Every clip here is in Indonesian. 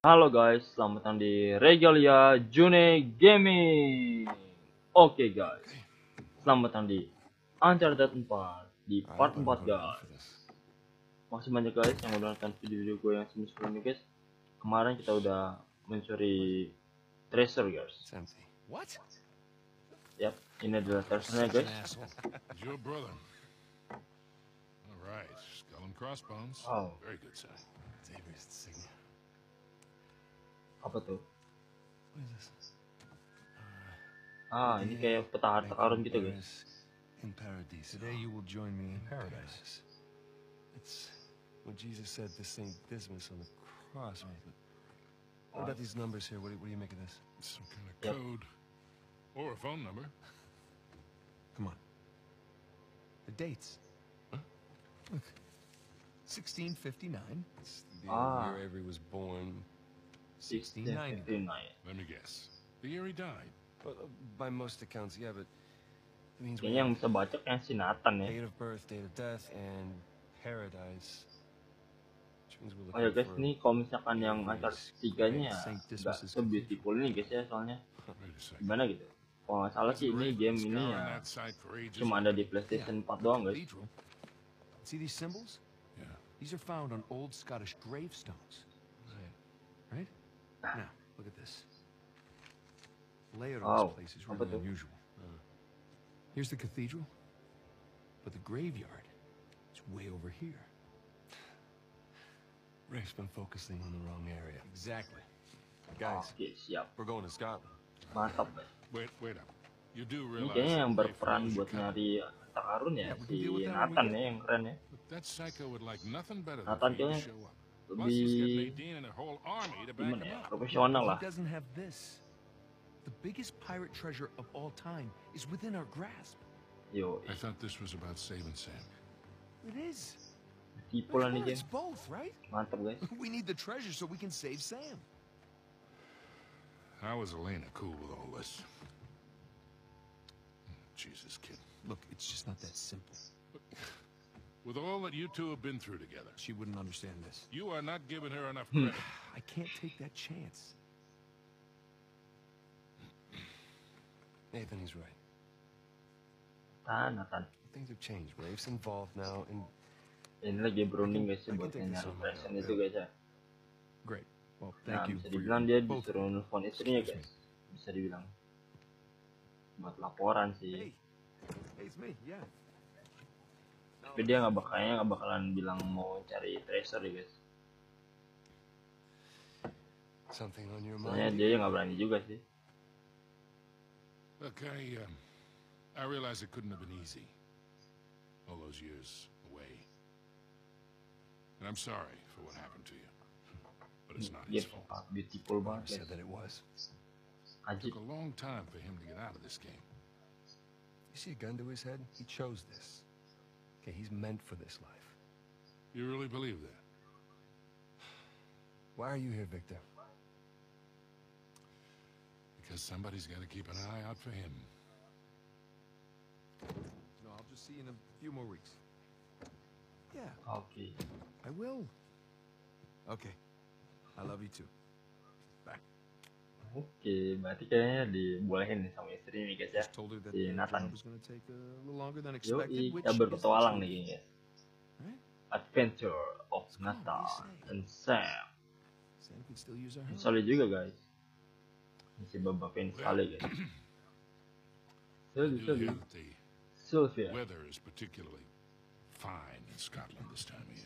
Halo guys, selamat datang di Regalia June Gaming. Oke guys, selamat datang di Uncharted 4 di part 4 guys. Makasih banyak guys yang udah nonton video-video gue yang sebelumnya guys. Kemarin kita udah mencuri treasure guys. What? Yap, ini adalah treasure-nya guys. Your brother. All right, skull and crossbones. Oh. Very good sign. Xavier's insignia. Apa tuh? What is this? Ini kayak peta harta karun gitu guys. In paradise. Today you will join me in paradise. It's what Jesus said to Saint Dismas on the cross. What about these numbers here? What do you make of this? Some kind of code. Or a phone number. Come on. The dates. Huh? Look. 1659. It's the year Avery was born. 1690. Let me guess. The year he died. Well, by most accounts, yeah, but it means Kayaknya yang bisa baca kan si Nathan ya. date of birth, date of death, and paradise. Oh ya guys, ini kalau misalkan yang Uncharted 3-nya nggak se-beautiful ini guys ya, soalnya gimana gitu. Kalau nggak salah sih ini game ini ya cuma ada di PlayStation 4 doang guys. See these symbols? Yeah. These are found on old Scottish gravestones. Right? Now, look at this. The layout of this place is really unusual. Here's the cathedral, but the graveyard is way over here. Ray's been focusing on the wrong area. Exactly. Guys, Oke, siap. we're going to Scotland. Mantap guys. Wait up. You do Ini realize kayaknya yang berperan buat nyari harta karun ya, si Nathan ya yang keren ya. that psycho would like nothing better than Nathan for you to kayaknya show up. Plus, he's got lebih Nadine and a whole army to back gimana him ya, up. profesional lah. He doesn't have this. The biggest pirate treasure of all time is within our grasp. Yo, I thought this was about saving Sam. It is. tipu lah nih game. It's both, right? Mantap guys. We need the treasure so we can save Sam. How is Elena cool with all this? Jesus, kid. Look, it's just not that simple. With all that you two have been through together, She wouldn't understand this. you are not giving her enough credit. I can't take that chance. Nathan, he's right. Nathan. Things have changed. Rafe's involved now, and Ini lagi berunding guys ya buat nyari treasure itu guys ya. great. Well, Nah, thank you. bisa for dibilang your- dia disuruh nelfon istrinya guys. Bisa dibilang. Buat laporan sih. Hey, it's me. Yeah. Tapi dia nggak bakalan bilang mau cari treasure ya guys. Something on your Soalnya mind? dia nggak berani juga sih. Look, I realize it couldn't have been easy. All those years away. And I'm sorry for what happened to you. But it's not his Dia fault. beautiful I banget said guys. that it was. It Ajib. took a long time for him to get out of this game. You see a gun to his head? He chose this. Okay, he's meant for this life. You really believe that? Why are you here, Victor? Because somebody's got to keep an eye out for him. No, I'll just see you in a few more weeks. Yeah, Oke. I will. Okay. I love you too. Bye. Oke, berarti kayaknya dibolehin nih sama istri nih guys ya. Just told her that Si the Nathan. job was going to take a little longer than expected, Yoi, which kita is berpetualang the nih truth. guys. Right? Adventure of Nathan and Sam. Sam can still use our help. Solid juga guys. Masih babapin sekali guys. I do hear Solid. that the Sylvia. weather is particularly fine in Scotland this time of year.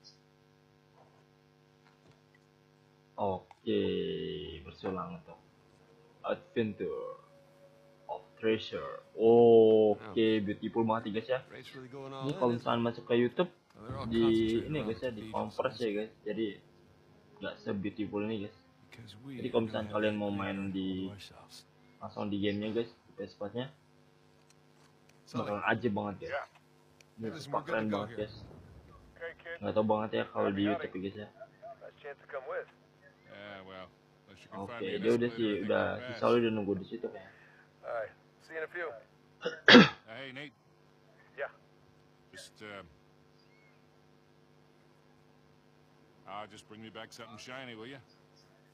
Oke, bersulang untuk Adventure of Treasure. Oke, beautiful banget guys ya. Race really going all Ini in, kalau isn't it? misalkan masuk ke YouTube Oh, they're all di concentrated ini on guys ya, di the converse ya guys. Jadi nggak se-beautiful ini guys. Because we Jadi kalau are misalkan gonna kalian have mau to main make di all to ourselves. langsung di gamenya guys, di PS4-nya bakalan aja banget guys. Ini listen, super we're good keren to go banget here. guys. Okay, kid. Nggak tau banget ya kalau di YouTube ya guys ya. Nice chance to come with. Yeah, well, unless you can find Oke, me an dia udah escalator, I think udah I'll si pass. Saul udah nunggu di situ kayaknya. Alright, see you in a few. Hey, Nate. Yeah. Just just bring me back something shiny, will you?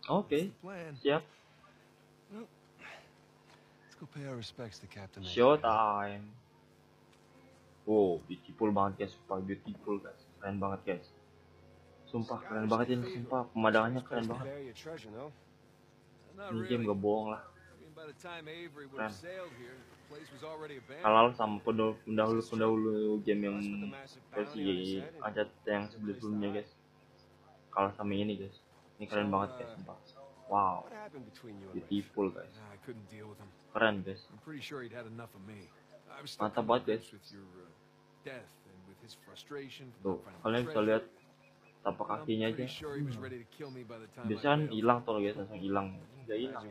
Oke, Plan. siap. Let's go pay our respects to Captain. Showtime. Wow, beautiful banget guys, sumpah beautiful guys, keren banget guys. Sumpah keren banget ini, sumpah pemandangannya keren banget. Ini game gak bohong lah. Keren. Kalah sama pendahulu game yang versi Uncharted yang sebelumnya guys. Kalah sama ini guys. Ini keren banget guys, sumpah. Wow, beautiful guys. Keren guys. Mantap banget guys. Tuh, kalian bisa lihat tapak kakinya aja. Biasanya hilang tuh guys, langsung hilang. Nggak hilang.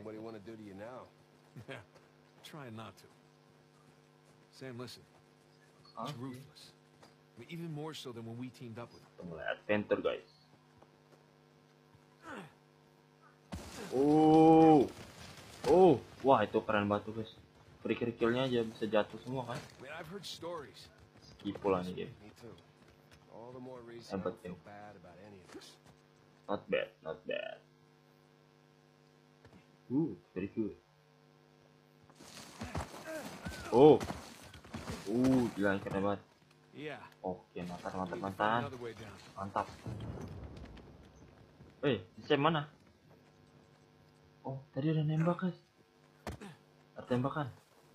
Try not to. Sam, listen. It's ruthless. I mean, even more so than when we teamed up with him. Mulai adventure guys. Oh, wah itu keren banget tuh guys. Kerikil-kerikilnya aja bisa jatuh semua kan. I mean, I've heard stories. Kipu lah nih game. Hebat game. Not bad, not bad. Very good. Gila keren banget. Oke, mantap. Sam mana? Oh, tadi ada nembak guys. Ada tembakan.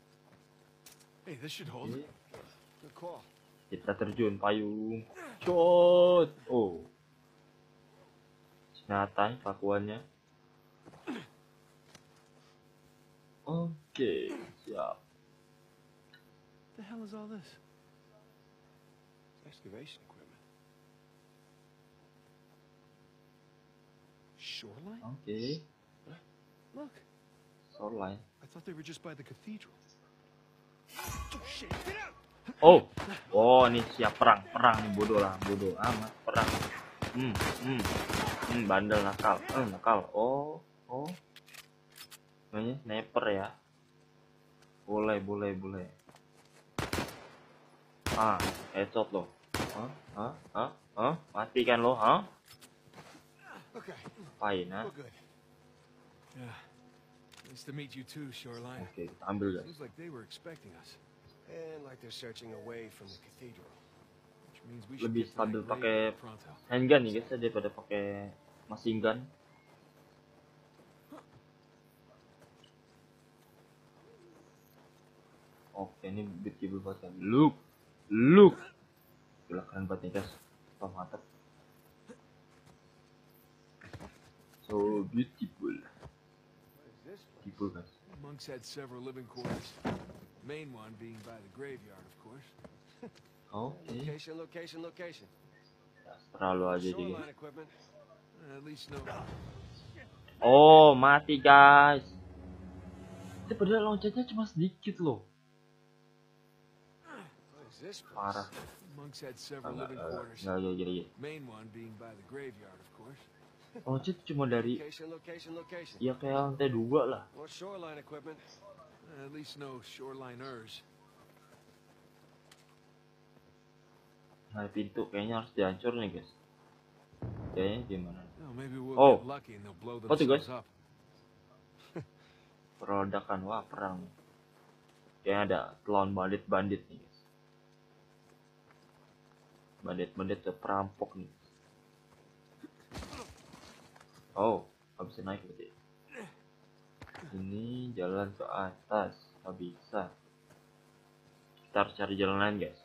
Oke. Kita terjun payung. Shot. Senjata pakuannya. Oke, siap. The hell is all this? Excavation equipment. Shoreline? Oke. Look. Shoreline. I thought they were just by the cathedral. Oh shit! Get out! Ini siap perang nih, bodoh amat perang. Bandel nakal. Namanya sniper ya. Boleh. Headshot lo. Mati kan lo, Apain, Nice to meet you too, Shoreline. Oke, kita ambil guys. Seems like they were expecting us. And like they're searching away from the cathedral. Which means we should Lebih get stabil that pakai grave pronto. handgun nih guys daripada pakai machine gun. Oke, ini beautiful banget kan. Look. Gila keren banget nih guys. Mantap. So beautiful. Guys. Monks had several living quarters. Main one being by the graveyard, of course. Oke. Location. Terlalu aja jadi. Shoreline equipment. At least no. Mati guys. Itu padahal loncatnya cuma sedikit loh. Parah. Monks had several living quarters. Jadi. Main one being by the graveyard, of course. Loncat cuma dari Location. ya kayak lantai 2 lah. More shoreline equipment. At least no shoreliners. Nah, pintu kayaknya harus dihancur nih guys. Kayaknya gimana? Well, maybe we'll Oh. get lucky and they'll blow What, themselves guys? up. Perodakan, wah perang. Kayaknya ada lawan bandit nih guys. Bandit perampok nih. Nggak bisa naik berarti. Ini jalan ke atas, nggak bisa. Kita harus cari jalan lain guys.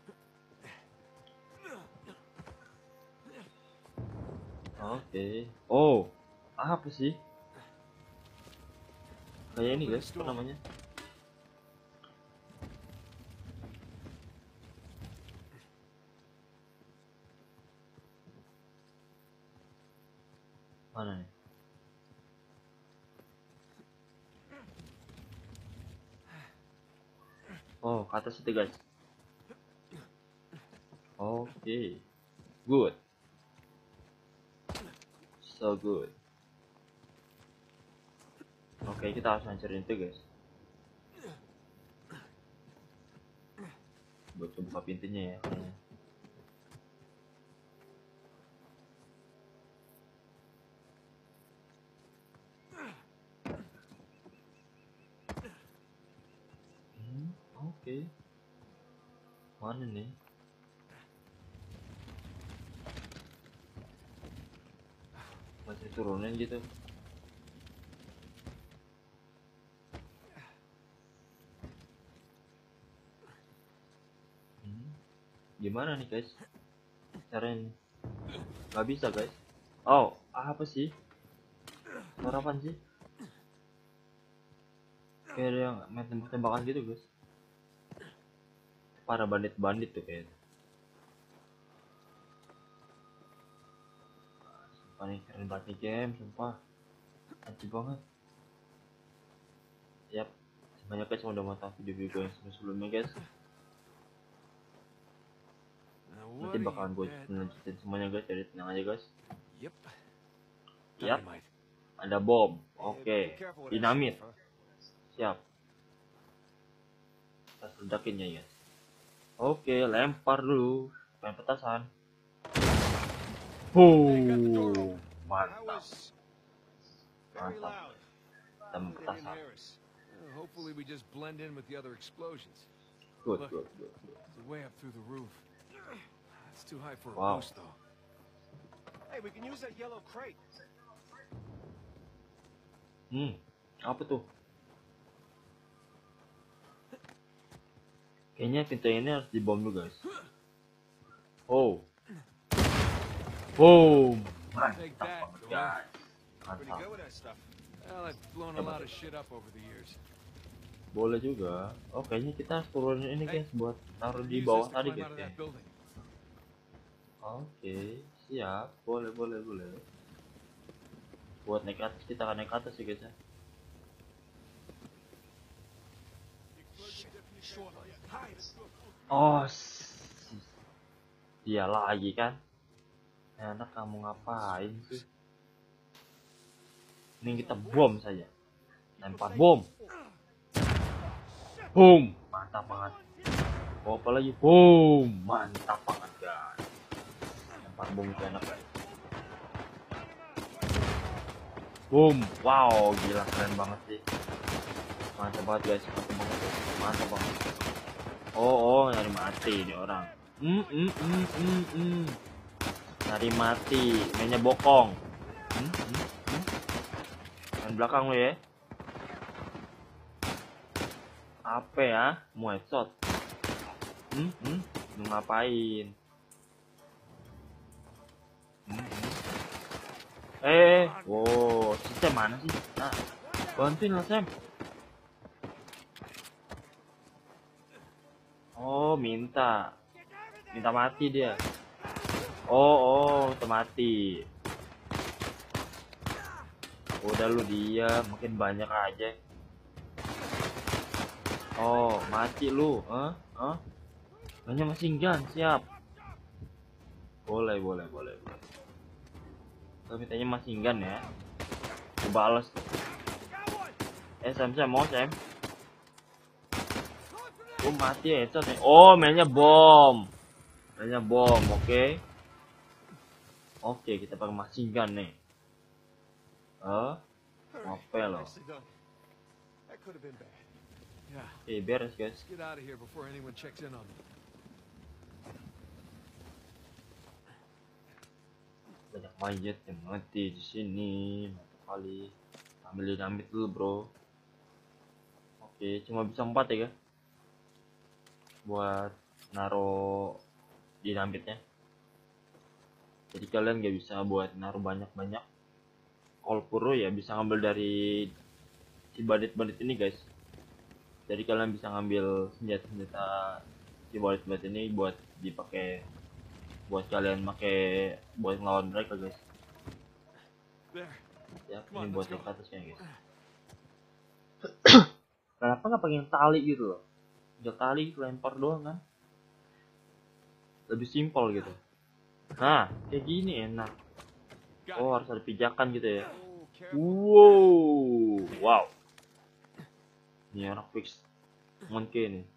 Oke. Apa sih? Kayak ini guys, apa namanya? Mana nih? Ke atas itu guys. Oke. Good. So good. Oke, kita harus hancurin itu guys. Buat buka pintunya ya. Mana nih? Masih turunin gitu. Gimana nih guys? Caranya nggak bisa guys. Oh, apa sih? Suara apaan sih? Kayak ada yang main tembak-tembakan gitu guys. Para bandit-bandit tuh kayaknya. Sumpah nih, keren banget nih game, sumpah. Anjir banget. Yap, sebanyak guys yang udah nonton video gue yang sebelumnya guys. Nanti bakalan gue lanjutin semuanya guys, jadi tenang aja guys. Yap, ada bom. Oke, dinamit. Siap. Kita ledakin ya guys. Oke, lempar dulu. Main petasan. Mantap. Mantap. Kita main petasan. Hopefully we just blend in with the other explosions. Good. It's way up through the roof. It's too high for a Wow. boost though. Hey, we can use that yellow crate. Apa tuh? Kayaknya pintu ini harus dibom dulu guys. Oh. Boom. Take Mantap that, banget guys. Pretty Mantap. good with that stuff. Well, I've blown a lot of shit up over the years. Boleh juga. Oh, kayaknya kita harus turunin ini guys buat taruh di Use bawah this to tadi climb guys. out of that building. Oke, siap. Boleh. Buat naik ke atas, kita akan naik ke atas sih guys ya. Oh, dia lagi kan? Enak kamu ngapain sih? Ini kita bom saja. Lempar bom. Boom, mantap banget. Oh, apa lagi? Boom, mantap banget guys. Lempar bom itu enak guys. Boom, wow, gila keren banget sih. Mantap banget guys, mantap banget. Oh, nyari mati nih orang. Nyari mati, mainnya bokong. Main belakang lo ya. Apa ya? Mau headshot? Lu ngapain? Wow, si Sam mana sih? Nah, bantuin lah Sam. Oh, minta mati dia. Oh, minta mati. Udah lu dia, makin banyak aja. Oh, mati lu, banyak machine gun, siap. Boleh. Kalau mintanya machine gun ya. Gue balas. Sam mau Sam. Oh, mati ya, headshot nih. Oh, mainnya bom. Oke. Oke, kita pakai machine gun nih. Apa lo? That could have been bad. Yeah. Beres guys. Let's get out of here before anyone checks in on me. Banyak mayat yang mati di sini. Mantap kali. Ambil dinamit dulu bro. Oke, cuma bisa 4 ya guys. Buat naro dinamitnya. Jadi kalian gak bisa buat naruh banyak-banyak. Kalau puro ya bisa ngambil dari si bandit-bandit ini guys. Jadi kalian bisa ngambil senjata-senjata si bandit-bandit ini buat dipakai, buat kalian pakai buat ngelawan mereka guys. Ya, ini buat yang atasnya guys. Kenapa nggak pakai tali gitu loh? Udah tali lempar doang kan? Lebih simpel gitu. Nah, kayak gini enak. Oh, harus ada pijakan gitu ya. Wow. Ini anak fix mungkin nih.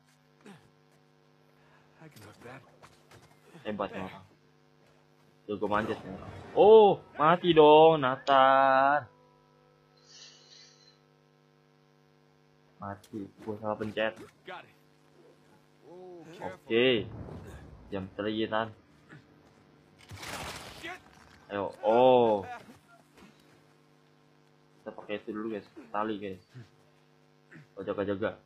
Hebat nih orang. Jago manjat nih orang. Oh, mati dong Nathan. Mati, gua salah pencet. Oh, careful. Oke. Jam lagi Tan. Ayo. Oh. Kita pakai itu dulu guys. Tali guys. Oh, jaga-jaga.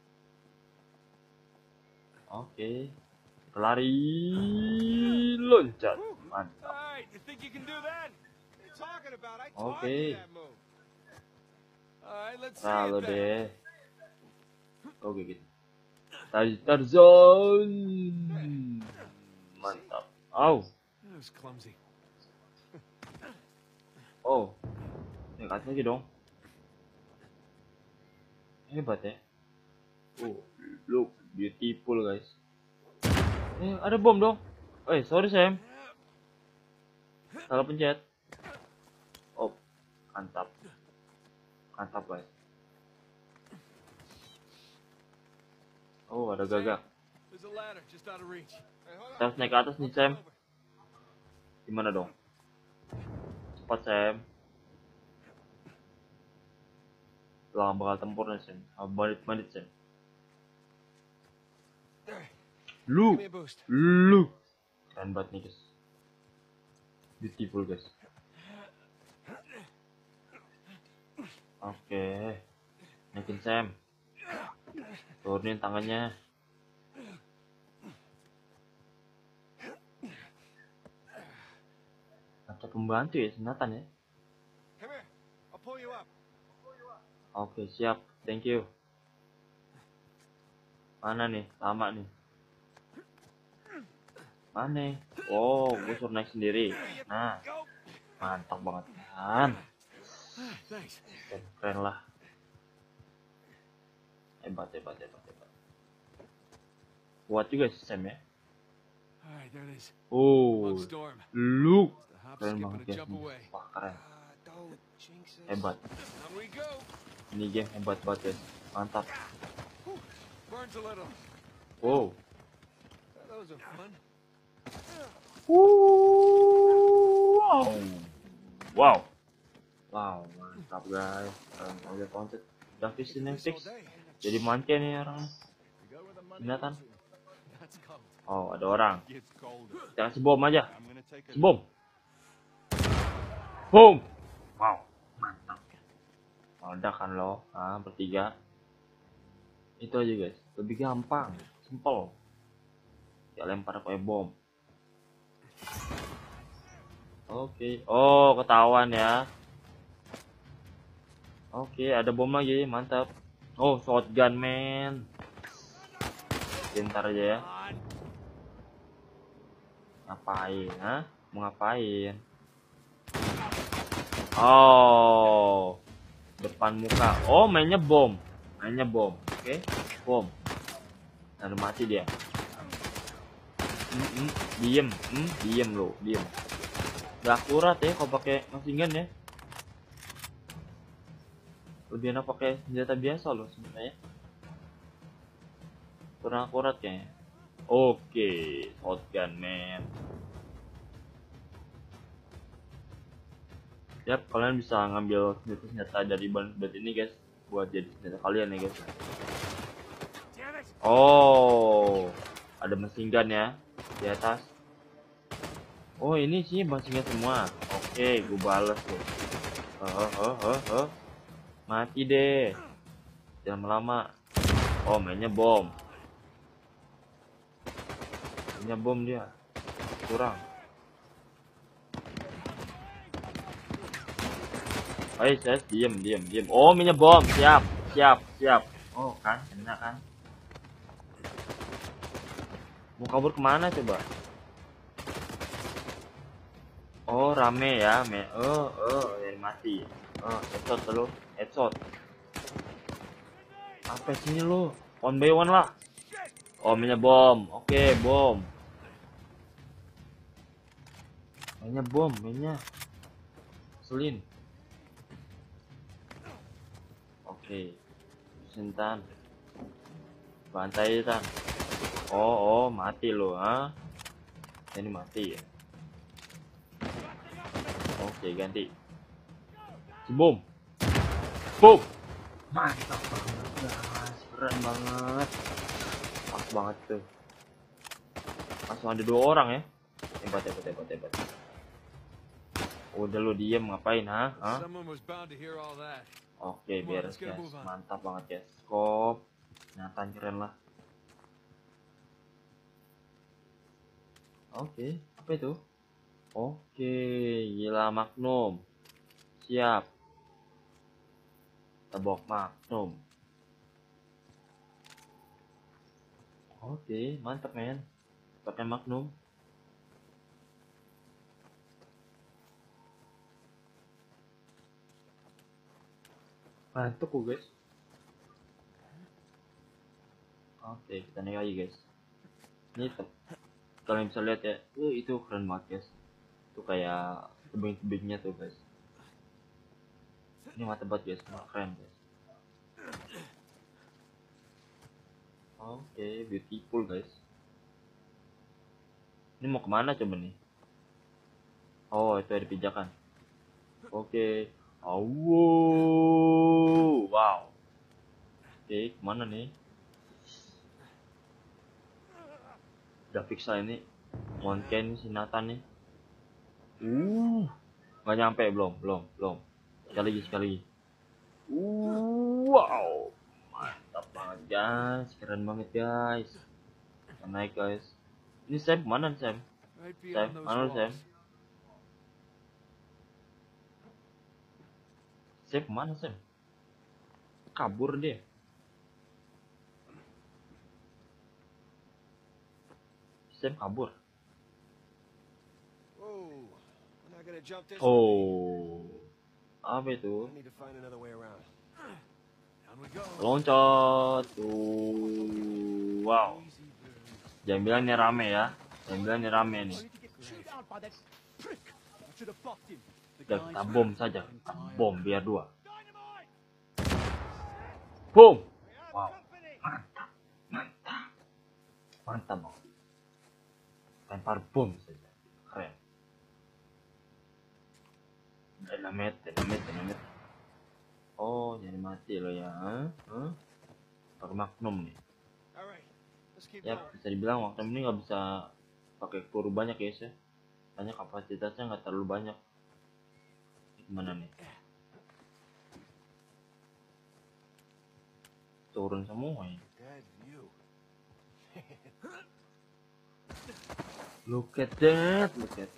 Oke. Lari. Loncat. Mantap. Alright, you think you can do that? What are you talking about? I taught Okay. you that move. Alright, let's see Lalu it then. deh. Oke gitu. Tarzan. Mantap. Au. That was clumsy. Oh. Dekat lagi dong. Hebat ya. Oh, look beautiful guys. Ada bom dong. Sorry Sam. Salah pencet. Oh, mantap. Mantap guys. Oh, ada gagak. There's a ladder just out of reach. Hey, hold Kita on. harus naik ke atas nih Sam. Gimana dong? Cepat Sam. Lah bakal tempur nih Sam. Bandit Sam. Give me a boost. Lu. Keren banget nih guys. Beautiful guys. Oke. Naikin Sam. Turunin tangannya. Ada pembantu ya, Nathan ya. Come here. I'll pull you up. Oke, siap. Thank you. Mana nih? Lama nih. Mana? Oh, gue suruh naik sendiri. Nah, Go. mantap banget kan. Thanks. Keren lah. Hebat. Kuat juga sih Sam ya. Alright, there it is. Oh, Bug storm. lu. The hop, Keren skip, banget and a guys. jump away. Wah, keren. Don't jinx us. Hebat. On we go. Ini game hebat banget guys. Mantap. Burns a little. Wow. Those are fun. Wow. Wow, mantap guys. Udah konten. Udah fix ini fix. Jadi manca nih orang. Nathan. That's cold. Oh, ada orang. Gets colder. Kita kasih bom aja. I'm gonna take a Bom. Boom. Wow, mantap. Meledak kan lo. Bertiga. Itu aja guys. Lebih gampang, simple. Ya lempar pakai bom. Oke. Oh, ketahuan ya. Oke, ada bom lagi, mantap. Oh, shotgun man. Pintar aja ya. Ngapain, Mau ngapain? Oh, depan muka. Oh, mainnya bom. Oke, bom. Lalu mati dia. Diem lo, diem. Gak akurat ya kalau pakai machine gun ya. Lebih enak pakai senjata biasa loh sebenarnya. Kurang akurat kayaknya. Oke, shotgun man. Yap, kalian bisa ngambil senjata dari ban ini guys, buat jadi senjata kalian ya guys. Oh, ada machine gun ya di atas. Oh, ini sih machine gun semua. Oke, gue bales tuh. Mati deh. Jangan lama. Oh, mainnya bom. Mainnya bom dia. Kurang. Ayo, diem. Oh, mainnya bom. Siap. Oh, kan, enak kan. Mau kabur kemana coba? Oh, rame ya, mati. Headshot lo, headshot. Apa sini lo? One by one lah. Oh, mainnya bom. Oke, bom. Mainnya. Selin. Oke. Sentan. Bantai Tan. Oh, mati lo, Ini mati ya. Oke, ganti. Bom. Mantap banget guys, keren banget. banget tuh. Langsung ada 2 orang ya. Hebat. Udah lu diem ngapain, ha? Someone was bound to hear all that. Oke, Come on, beres let's get a guys. move on. Mantap banget guys. Skop. Nathan keren lah. Oke, apa itu? Oke, gila Magnum. Siap. Tebok Magnum. Oke, mantap men. Pakai Magnum. Mantap kok guys. Oke, kita naik lagi guys. Ini kalian bisa lihat ya. Itu keren banget guys. Itu kayak tebing-tebingnya tuh guys. Ini mata banget guys, keren guys. Oke, beautiful guys. Ini mau kemana coba nih? Oh, itu ada pijakan. Oke. Wow. Oke, kemana nih? Udah fix lah ini. Monken si Nathan nih. Nggak nyampe belum. Sekali lagi. Wow. Mantap banget guys, keren banget guys. Kita naik guys. Ini Sam mana Sam? Right Sam, beyond those mana lu, Sam? walls. Sam mana Sam? Kabur dia. Sam kabur. Whoa. We're not gonna jump this. Oh. Apa itu? I need to find another way around. Down we go. Loncat. Wow. Easy, baby. Jangan bilang ini rame ya. Jangan bilang ini rame nih. Udah kita bom saja. Kita bom biar 2. Boom. Wow. Mantap banget. Lempar bom saja. Keren. Dynamite. Oh, jadi mati lo ya. Pakai Magnum nih. All right. Let's keep Ya, going. bisa dibilang Magnum ini nggak bisa pakai peluru banyak guys ya. Hanya kapasitasnya nggak terlalu banyak. Gimana nih? Turun semua ini. That view. Look at that.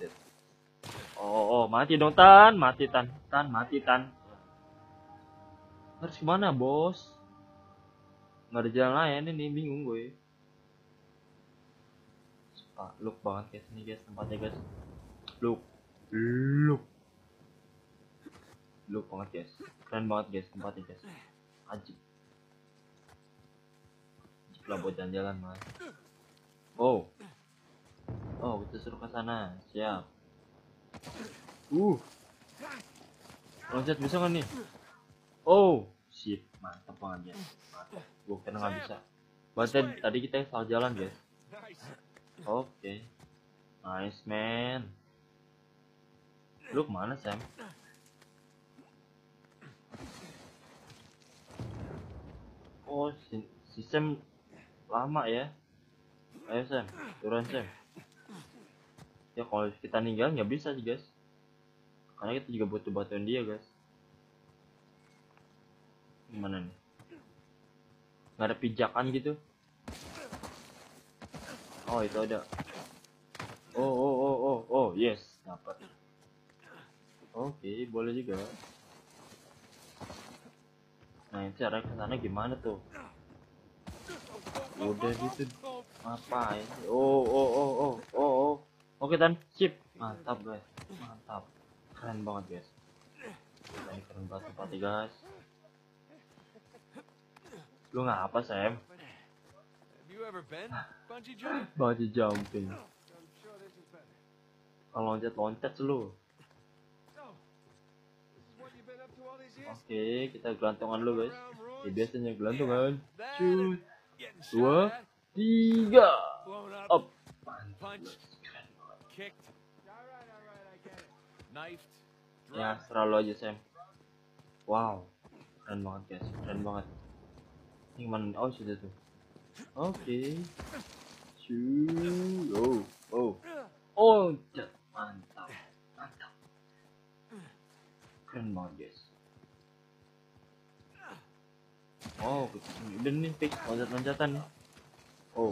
Oh, mati dong Tan, mati Tan. Harus kemana bos? Nggak ada jalan lain ini, bingung gue. Look banget guys ini guys, tempatnya guys. Look banget guys, keren banget guys tempatnya guys. Ajib lah buat jalan-jalan mas. Oh, kita suruh ke sana, siap. Loncat bisa nggak nih? Oh, shit, mantap banget ya. Mantap. Gue kira nggak bisa. Berarti tadi kita salah jalan guys. Nice. Oke, nice man. Lu kemana Sam? Oh, si Sam lama ya. Ayo Sam, turun Sam. Ya kalau kita ninggal nggak bisa sih guys. Karena kita juga butuh bantuan dia guys. Gimana nih? Nggak ada pijakan gitu. Oh itu ada. Oh yes, dapat. Oke, boleh juga. Nah ini cara kesana gimana tuh? Udah gitu ngapain? Oh. Oke Tan, sip. Mantap guys, mantap. Keren banget guys. Ini keren banget tempatnya guys. Lu ngapa Sam? Have you ever been bungee jumping? Bungee jumping. I'm sure this is better. Kalau loncat lu. So, this is what you've been up to all these years? Oke, kita gelantungan dulu guys. Around ruins? Ya, biasanya gelantungan. That Shoot. getting 2, shot at, 3. blown up, Up. punched, kicked, All right, I get it. knifed, Ya, drugged. selalu aja Sam. Wow. Keren banget guys, keren banget. Ini gimana? Oh, sudah tuh. Oke. Oh, oh. Oh, mantap. Mantap. Keren banget, guys. Oh, udah nih fix loncat-loncatan nih. Oh.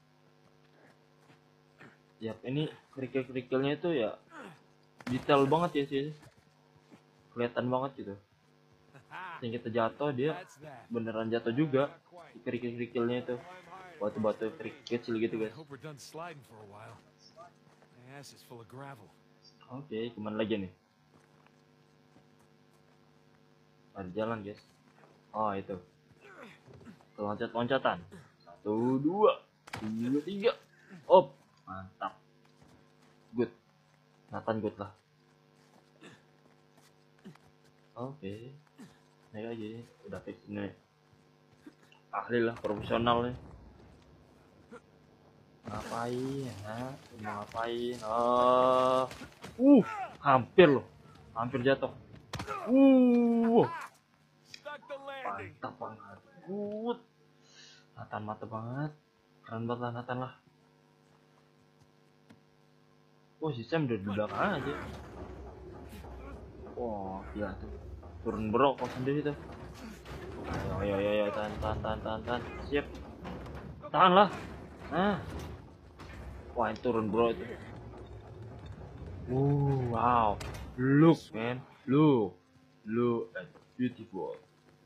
Yap, ini kerikil-kerikilnya itu ya detail banget ya sih. Kelihatan banget gitu. Yang kita jatuh dia beneran jatuh juga di kerikil-kerikilnya itu. Batu-batu kecil gitu, guys. Oke, kemana lagi nih? Ada jalan, guys. Oh, itu. Loncat-loncatan. 1, 2, 3. Op, mantap. Good. Nathan good lah. Oke. Naik aja, udah fix ini. Ahli lah, profesional nih. Ngapain? Ha? Mau ngapain? Hampir loh. Hampir jatuh. Mantap banget. Good. Nathan mantap banget. Keren banget lah Nathan lah. Oh, si Sam udah di belakang aja. Wah, gila tuh. Turun berokok sendiri tuh. Ayo, tahan. Siap. Tahan lah. Nah. Wah, ini turun bro itu. Wow. Look, man. Look at beautiful.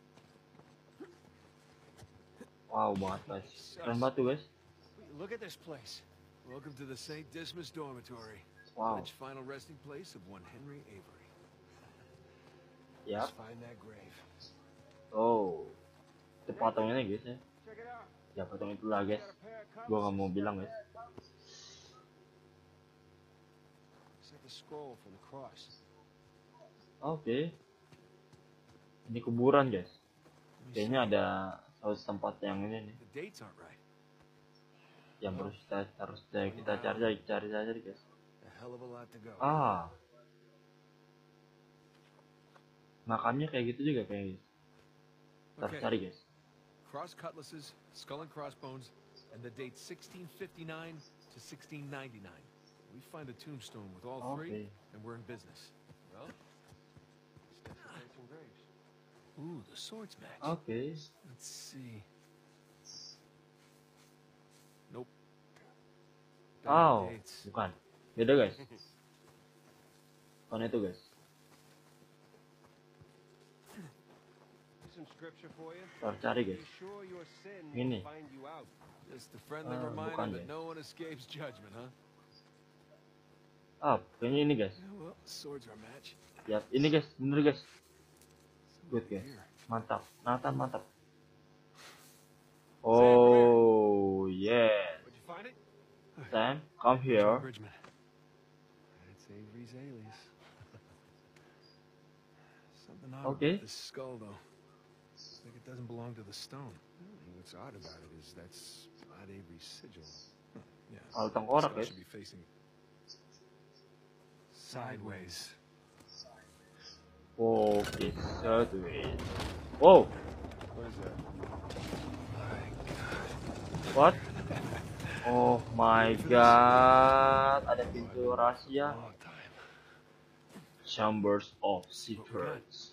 Wow, banget guys. Keren banget tuh, guys. Look at this place. Welcome to the St. Dismas Dormitory. Wow. Village final resting place of one Henry Avery. Yap. Let's find that grave. Oh. Itu patungnya guys ya. Ya patung itulah guys. Gua nggak mau bilang guys. Oke. Ini kuburan guys. Kayaknya ada saus tempat yang ini nih. Yang harus kita cari saja guys. Makamnya kayak gitu juga kayak guys. Harus cari guys. Cross cutlasses, skull and crossbones, and the date 1659 to 1699. We find a tombstone with all three, and we're in business. Well, some graves. Ooh, the swords match. Okay. Let's see. Nope. Oh, bukan. Beda guys. Bukan itu guys. Harus cari guys. Ini. Bukan guys. Kayaknya ini guys. Ya, ini guys, bener guys. Good guys. Mantap. Nathan mantap. Oh yeah. Sam, come here. Okay. It doesn't belong to the stone. What's odd about it is that's not Avery's sigil. Yeah. Al tengkorak guys. Should be facing sideways. Okay, sideways. Whoa. What is that? What? Oh my god. Ada pintu rahasia. Chambers of Secrets.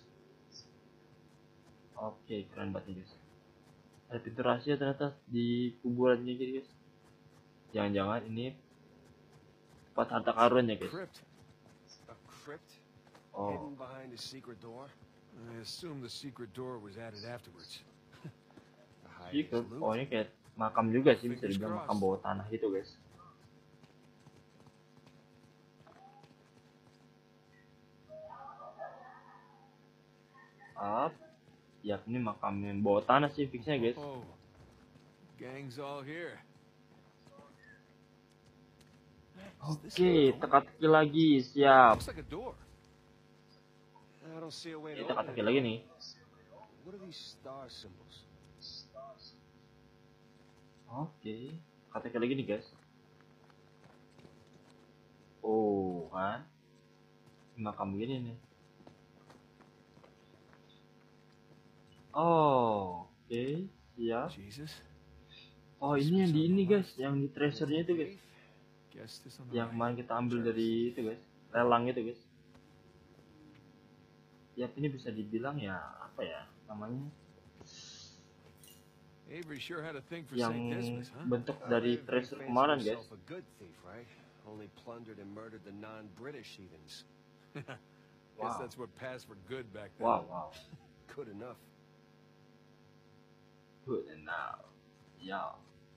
Oke, keren banget nih guys. Ada pintu rahasia ternyata di kuburannya gitu guys. Jangan-jangan ini tempat harta karun ya guys. Oh. Secret? Oh, ini kayak makam juga sih, bisa dibilang makam bawah tanah gitu guys. Ya, ini makam yang bawah tanah sih fixnya guys. Gang's all here. Oke, teka-teki lagi, siap. Teka-teki lagi nih. Oke, teka-teki lagi nih guys. Oh kan, makam begini nih. Oh, oke, siap. Oh, ini yang di ini guys, yang di treasure-nya itu guys, Guess this on the yang right. kemarin kita ambil dari itu guys, lelang itu guys. Ya ini bisa dibilang ya apa ya namanya, Avery sure had a thing for yang St. Dismas, huh? bentuk dari treasure kemarin guys. A good thief, right? Only plundered and murdered the non-British heathens. Guess Wow. that's what passed for good back then. Wow. Good enough. Good enough. Ya.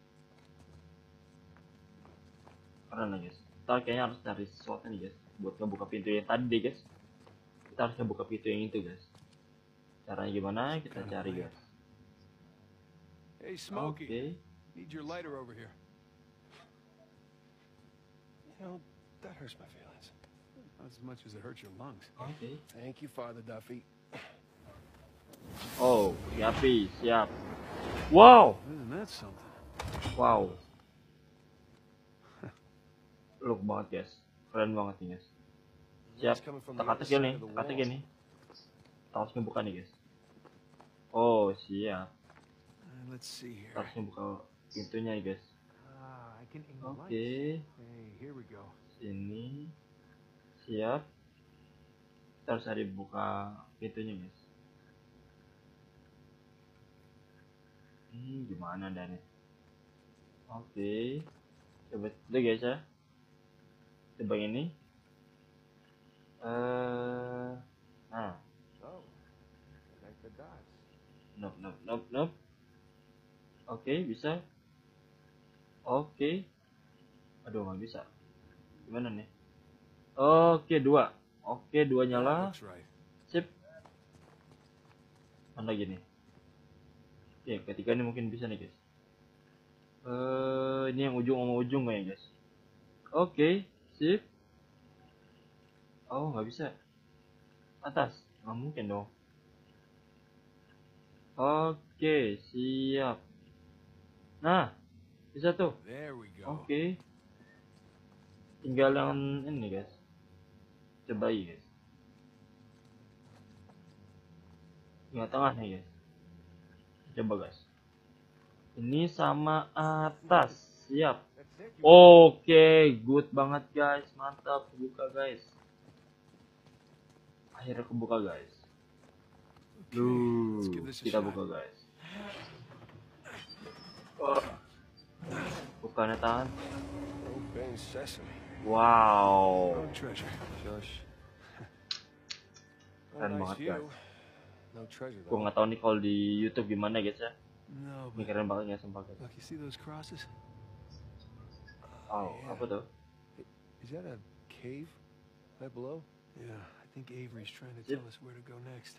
Keren lah guys. Kita kayaknya harus cari sesuatu nih guys, buat ngebuka pintu yang tadi deh guys. Kita harus ngebuka pintu yang itu guys. Caranya gimana? Kita cari guys. Hey, Smokey. Oke. Need your lighter over here. You know, that hurts my feelings. Not as much as it hurts your lungs. Oke. Thank you, Father Duffy. Oh, siap. Wow. Isn't that something? Wow. Look banget guys. Keren banget nih guys. Siap. Teka-teki gini. Teka-teki gini. Kita harus ngebuka nih guys. Oh, siap. Let's see here. Kita harus ngebuka pintunya ya guys. I can aim the Oke. lights. Hey, here we go. Sini. Siap. Kita harus cari buka pintunya guys. Gimana dan Oke. Coba dulu guys ya. Coba ini. Nah. Oh, connect the dots. Nope. Oke, bisa. Oke. Aduh, nggak bisa. Gimana nih? Oke, 2. Oke, 2 nyala. That's right. Sip. Mana lagi nih? Oke, ketiga ini mungkin bisa nih guys. Ini yang ujung sama ujung ya guys. Oke, sip. Oh, nggak bisa. Atas, nggak mungkin dong. Oke, siap. Nah, bisa tuh. There we go. Oke. Tinggal yang ini guys. Coba ya guys. Tinggal tengah nih guys. Coba guys. Ini sama atas. Siap. Oke, good banget guys. Mantap, buka guys. Akhirnya kebuka guys. Let's give this a Kita shot. buka guys. Bukannya tahan. Open sesame. Wow. No treasure. Shush. Keren banget guys. No treasure Gue though. nggak tahu nih kalau di YouTube gimana guys ya. No, Ini but keren banget ya sumpah guys. look, you see those crosses? Oh, apa tuh? Is that a cave right below? Yeah, I think Avery's trying to Yep. tell us where to go next.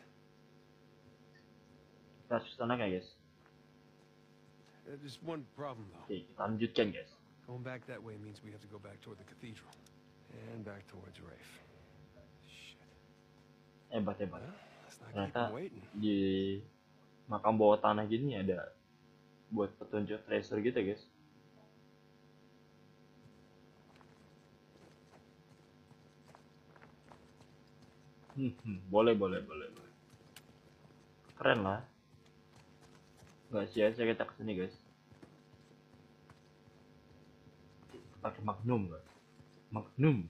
Kita harus sana kayak guys. There's one problem though. Oke, kita lanjutkan guys. Going back that way means we have to go back toward the cathedral. And back towards Rafe. Shit. Hebat. Well, let's not keep Ternyata him waiting. di makam bawah tanah gini ada buat petunjuk treasure gitu guys. Boleh. Keren lah. Nggak sia-sia kita kesini guys. Pakai magnum guys. Magnum.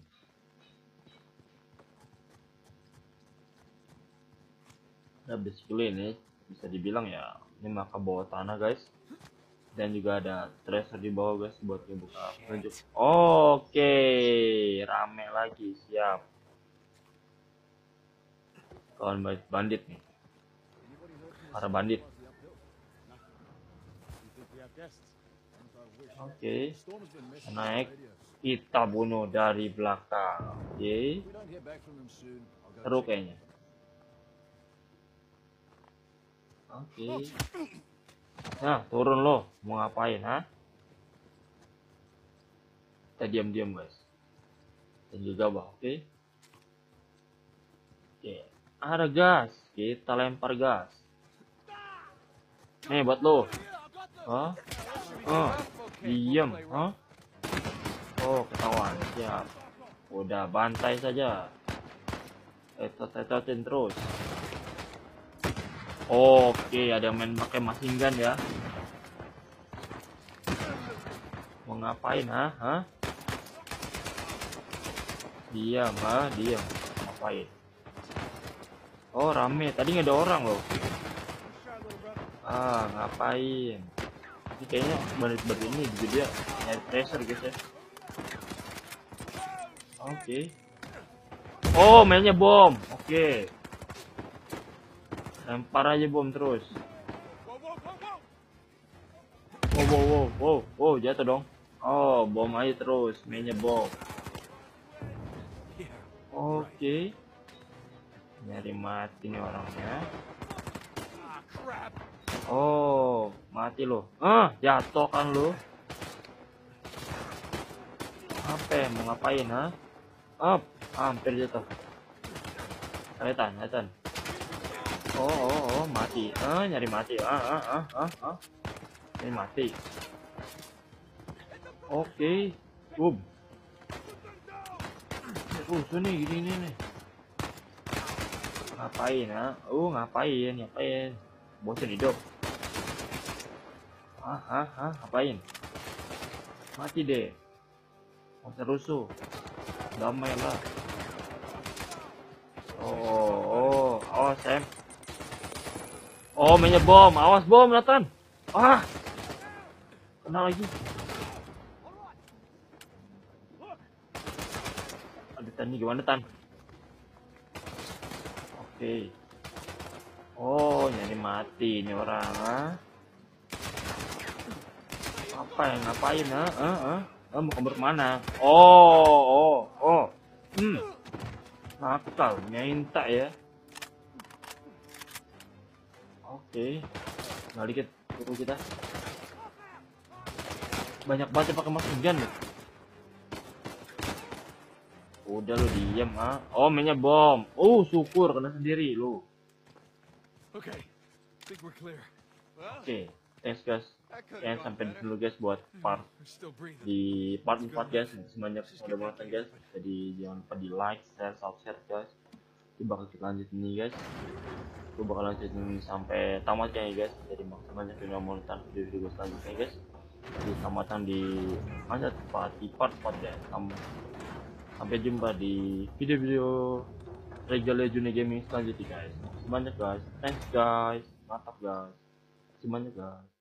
Nah, basically ini bisa dibilang ya ini makam bawah tanah guys. Dan juga ada treasure di bawah guys buat ngebuka petunjuk. Oke, rame lagi, siap. Kawan bandit nih. Para bandit. Oke. Naik. Kita bunuh dari belakang. Oke. Seru kayaknya. Oke. Nah, turun lo. Mau ngapain, ha? Kita diam-diam guys. Dan juga bawah, oke. Oke. Ada gas. Kita lempar gas. Nih buat lo. Hah? Diam, hah? Oh, ketahuan. Siap. Udah, bantai saja. Etot-etotin terus. Oke, ada yang main pakai machine gun ya. Mau ngapain, Hah? Diam, diam. Ngapain? Oh, rame. Tadi nggak ada orang loh. Ngapain? Ini kayaknya bandit ini juga dia nyari treasure guys ya. Oke. Oh, mainnya bom. Oke. Lempar aja bom terus. Wow, jatuh dong. Oh, bom aja terus. Mainnya bom. Oke. Nyari mati nih orangnya. Oh, mati lo. Jatuh kan lo. Apa ya, mau ngapain, hampir jatuh. Kelihatan. Oh, mati. Nyari mati. Ini mati. Oke. Boom. Sini gini nih. Ngapain, ngapain? Bosan hidup. Ngapain? Mati deh. Masa rusuh. Damai lah. Oh, awas Sam. Oh, mainnya bom. Awas bom, Nathan. Kena lagi. Aduh, Tan, gimana Tan? Oke. Oh, nyari mati ini orang, Ngapain, mau kabur kemana? Oh. Nakal, minta ya. Oke. Balik ke kita. Banyak banget pakai mask hujan loh. Udah lu diam, Oh, mainnya bom. Syukur kena sendiri lu. Oke, thanks guys. Sampai dulu guys buat part 4 guys. Semuanya udah nonton guys. Jadi jangan lupa di like, share, subscribe guys. Kita bakal lanjutin nih guys. Gue bakal lanjutin sampai tamat ya guys. Jadi maksimanya kita mau nonton video gue selanjutnya guys. Di tamatan di part 4 guys. Sampai jumpa di video-video Regalia June Gaming selanjutnya guys. Semuanya guys. Thanks guys. Mantap guys. Semuanya guys.